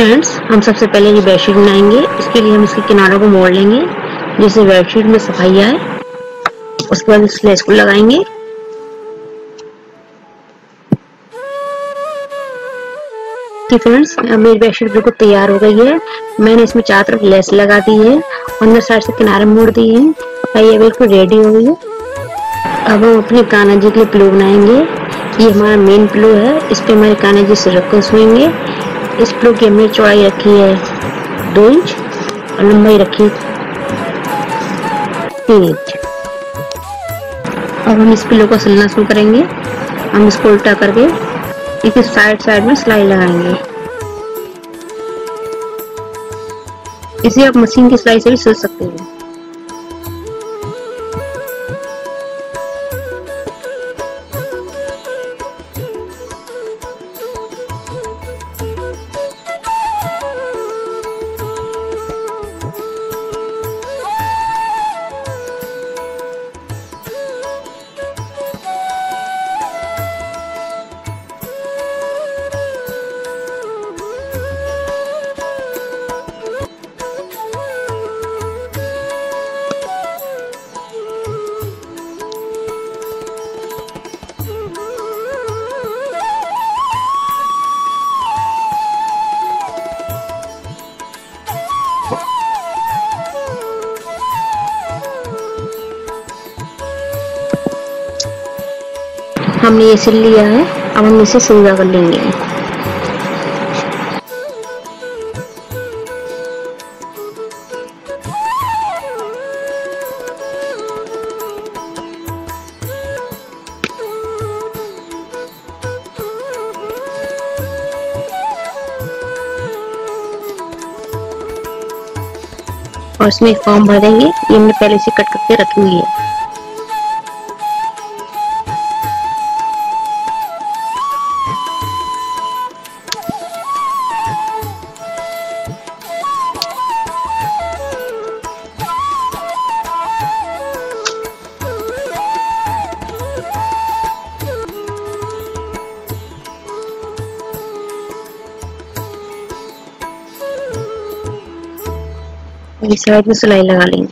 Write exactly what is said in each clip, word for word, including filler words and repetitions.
Friends, हम सबसे पहले ये बेडशीट बनाएंगे। इसके लिए हम इसके किनारों को मोड़ लेंगे जिससे बेडशीट में सफाई आए। उसके बाद इस लेस को लगाएंगे। फ्रेंड्स, मेरी बेडशीट बिल्कुल तैयार हो गई है। मैंने इसमें चारों तरफ लेस लगा दी है, अंदर साइड से किनारे मोड़ दिए हैं। ये बिल्कुल रेडी हो गई है। अब हम अपने कान्हा जी के लिए पिलो बनाएंगे। ये हमारा मेन पिलो है। इस पे हमारे कान्हा जी सिर रखकर सोएंगे। इस पिलो की हमने चौड़ाई रखी है दो इंच और लंबाई रखी तीन इंच। अब हम इस पिलो को सिलना शुरू करेंगे। हम इसको उल्टा करके इसके साइड साइड में सिलाई लगाएंगे। इसे आप मशीन की सिलाई से भी सिल सकते हैं। हमने ये सिल लिया है। अब हम इसे सीधा कर लेंगे। और इसमें एक फॉर्म भर देंगे। ये हमने पहले से कट करके रखी हुई है। इस साइड में सिलाई लगा लेंगे।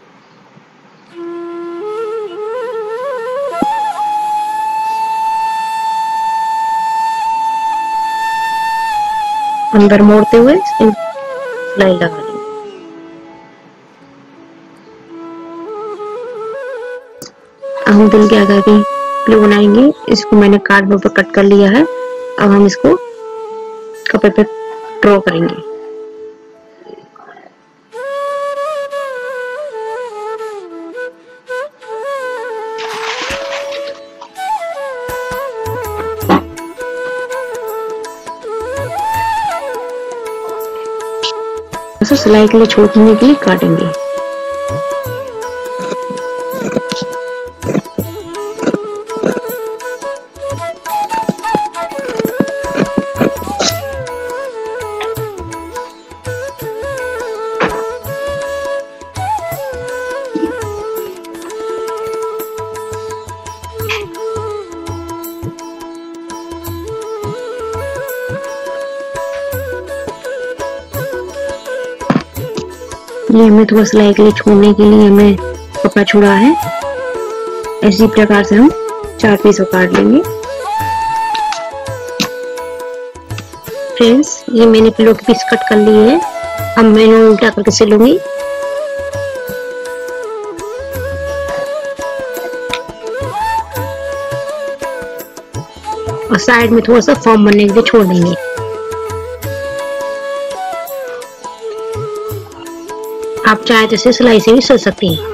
अंदर मोड़ते हुए सिलाई लगा लेंगे। अब हम दिल के आकार की पिलो बनाएंगे। इसको मैंने कार्डबोर्ड पर कट कर लिया है। अब हम इसको कपड़े पे ड्रॉ करेंगे। सिलाई के लिए छोड़ने के लिए काटेंगे। ये हमें थोड़ा सिलाई के लिए छोड़ने के लिए हमें कपड़ा छोड़ा है। इसी प्रकार से हम चार पीस को काट लेंगे। फ्रेंड्स, ये मैंने पिलो के पीस कट कर लिए है। अब मैं इन्हें उल्टा करके सिलूंगी। और साइड में थोड़ा सा फॉर्म बनने के लिए छोड़ देंगे। आप चाहे तो इसे सिलाई से भी सिल सकती हैं।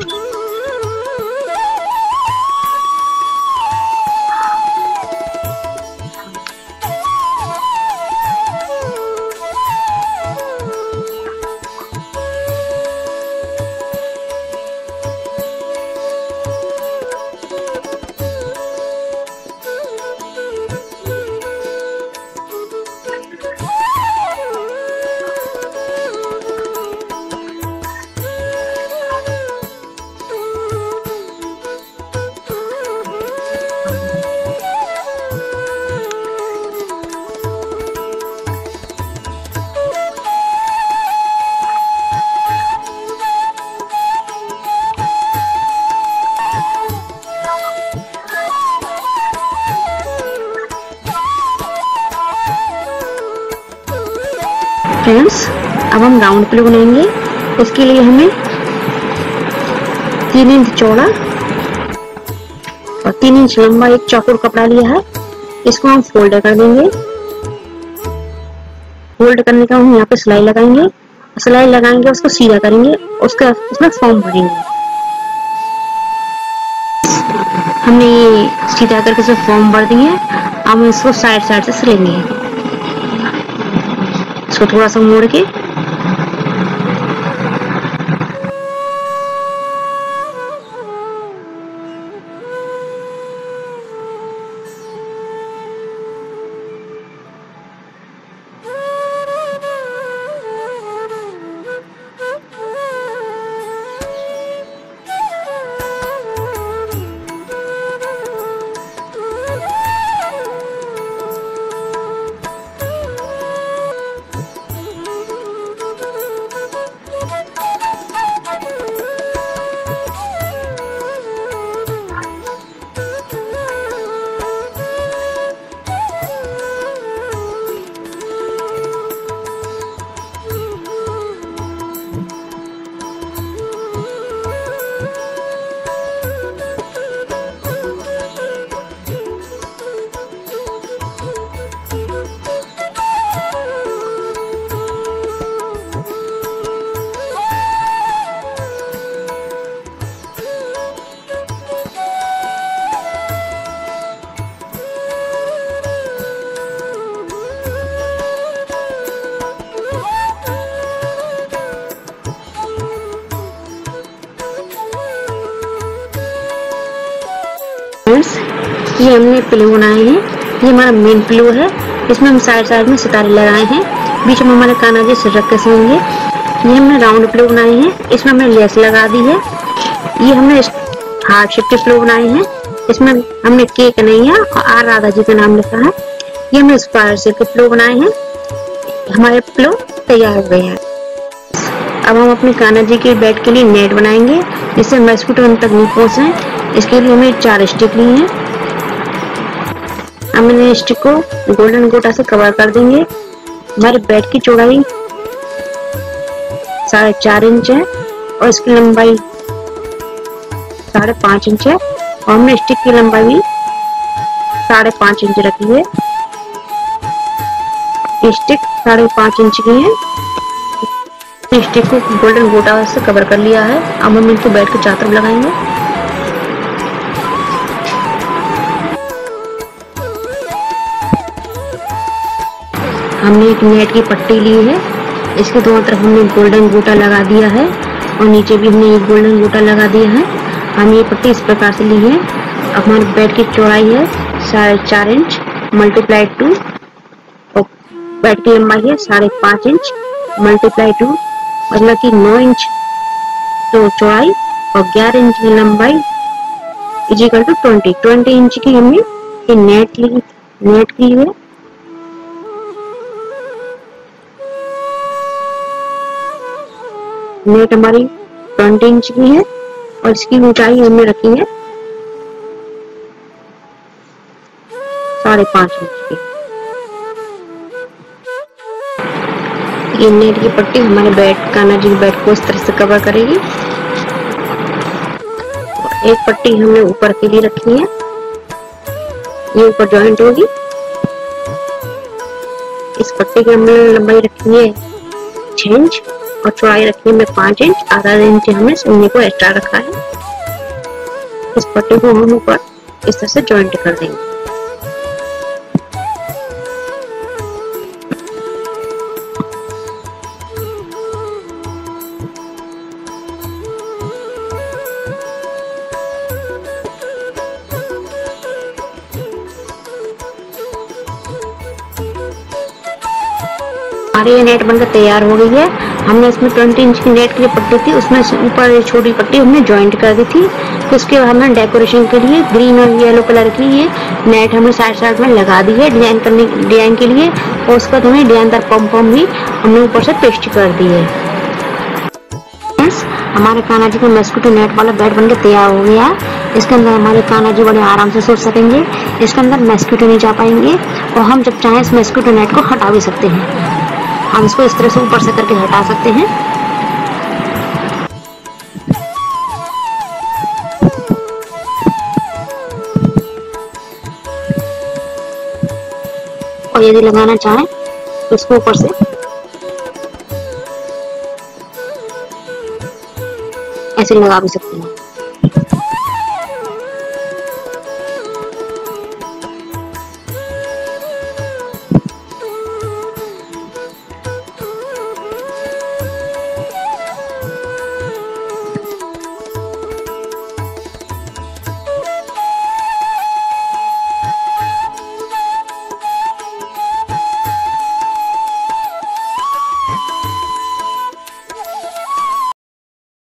फ्रेंड्स, अब हम राउंड पिलो बनाएंगे। इसके लिए हमें तीन इंच चौड़ा और तीन इंच लंबा एक चौकोर कपड़ा लिया है। इसको हम फोल्ड कर देंगे। फोल्ड करने का हम यहाँ पे सिलाई लगाएंगे, सिलाई लगाएंगे उसको सीधा करेंगे, उसका उसमें फॉर्म भरेंगे। हमने ये सीधा करके सब फॉर्म भर दिए। हम इसको साइड साइड से सिलेंगे, इसको थोड़ा सा मोड़ के। ये हमने पिलो बनाए हैं। ये हमारा मेन पिलो है। इसमें हम साइड साइड में सितारे लगाए हैं, बीच में हमारे कान्हा जी सिर रख के सोएंगे। ये हमने राउंड पिलो बनाए हैं, इसमें हमने लेस लगा दी है। ये हमने हार्ट शेप के पिलो बनाए हैं, इसमें हमने के कन्हैया और आर राधा जी का नाम लिखा है। ये हमने स्क्वायर शेप के पिलो बनाए हैं। हमारे पिलो तैयार हो गए हैं। अब हम अपने कान्हा जी के बेड के लिए नेट बनाएंगे, जिससे मस्किटो उन तक नहीं पहुंचे। इसके लिए हमें चार स्टिक ली है। हमने स्टिक को गोल्डन गोटा से कवर कर देंगे। हमारे बेड की चौड़ाई साढ़े चार इंच है और इसकी लंबाई साढ़े पांच इंच है, और हमने स्टिक की लंबाई भी साढ़े पांच इंच रखी है। स्टिक साढ़े पांच इंच की है। स्टिक को गोल्डन गोटा से कवर कर लिया है। अब हम इनको बेड के चारों तरफ लगाएंगे। हमने एक नेट की पट्टी ली है, इसके दोनों तरफ हमने गोल्डन गोटा लगा दिया है और नीचे भी हमने एक गोल्डन गोटा लगा दिया है। हम ये पट्टी इस प्रकार से ली है। अब हमारे बेड की चौड़ाई है साढ़े चार इंच मल्टीप्लाई टू, और बेड की लंबाई है साढ़े पांच इंच मल्टीप्लाई टू, मतलब कि नौ इंच तो चौड़ाई और ग्यारह इंच की लंबाई is equal to twenty twenty inch की हमने ये नेट ली नेट की है। नेट हमारी ट्वेंटी इंच की है और इसकी ऊंचाई हमने रखी है साढ़े पांच इंच की। ये नेट की पट्टी हमारे बेड कान्हा जी के बेड को इस तरह से कवर करेगी। एक पट्टी हमने ऊपर के लिए रखी है, ये ऊपर जॉइंट होगी। इस पट्टी की हमने लंबाई रखी है छह इंच और चौड़ाई रखी है मैं पांच इंच, आधा इंच हमने सीने को एक्स्ट्रा रखा है। इस पट्टी को हम ऊपर इस तरह से जॉइंट कर देंगे। हमारी ये नेट बनकर तैयार हो गई है। हमने इसमें ट्वेंटी इंच की नेट की जो पट्टी थी उसमें ऊपर छोटी पट्टी हमने जॉइंट कर दी थी। तो उसके बाद हमने डेकोरेशन के लिए ग्रीन और येलो कलर की ये नेट हमने साइड साइड में लगा दी है डिजाइन करने डिजाइन के लिए, और उसके बाद हमें डिजाइनदार पम पम भी हमने ऊपर से पेस्ट कर दी है। हमारे कान्हा जी का मस्किटो नेट वाला बेड बनकर तैयार हो गया है। इसके अंदर हमारे कान्हा जी बड़े आराम से सो सकेंगे। इसके अंदर मस्किटो नहीं जा पाएंगे और हम जब चाहें इस मस्किटो नेट को हटा भी सकते हैं। हम इसको इस तरह से ऊपर से करके हटा सकते हैं। और यदि लगाना चाहें तो इसको ऊपर से ऐसे लगा भी सकते हैं।